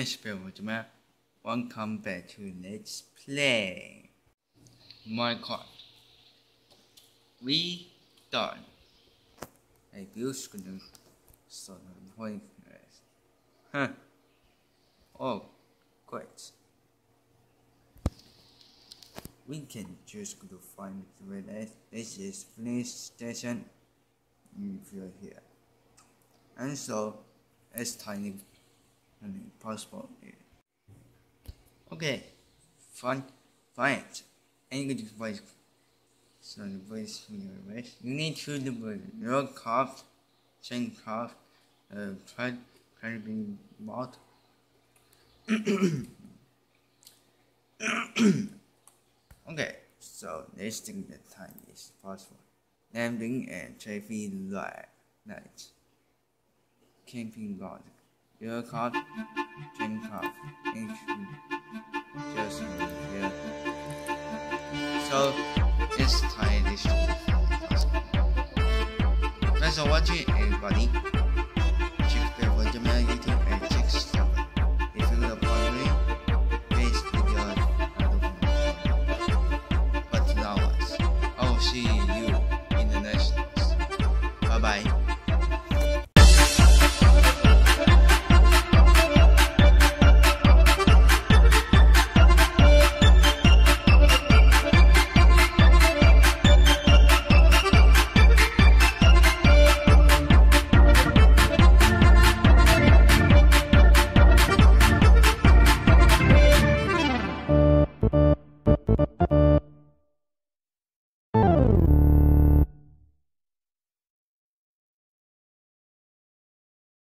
Nice people, welcome back to Let's Play Minecraft. We done a beautiful sort of pointless. Oh, great. We can just go to find the village. This is police station if you're here. And so it's tiny and possible here. Okay, find it. And you can voice. So the voice from your wish. You need to do your craft, chain craft, climbing mod. Okay, so let's think the time is possible. Landing and traffic lights. Camping lodge. Your craft, chain craft, just here. So let's try this possible. Thanks for watching, everybody.